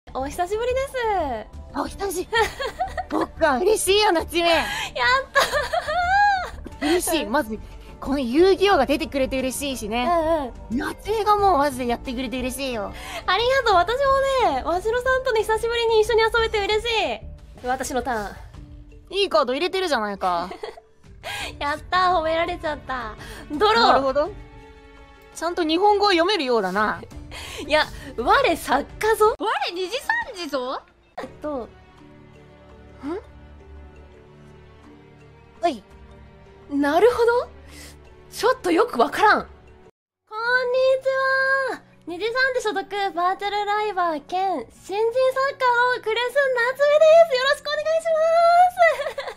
お久しぶりです。 お久しぶり。僕は嬉しいよ、夏目。 やった嬉しい。まず、この遊戯王が出てくれて嬉しいしね。夏目がもうマジでやってくれて嬉しいよ。 ありがとう。私もね、わしろさんとね、久しぶりに一緒に遊べて嬉しい。私のターン。 いいカード入れてるじゃないか。 やったー、褒められちゃった。ドロー。 なるほど。ちゃんと日本語を読めるようだな。 いや、我作家ぞ。 我二次三次ぞ。 はい。 なるほど。ちょっとよくわからん。こんにちは。二次三次所属バーチャルライバー兼新人作家のクレス夏目です。よろしくお願いします。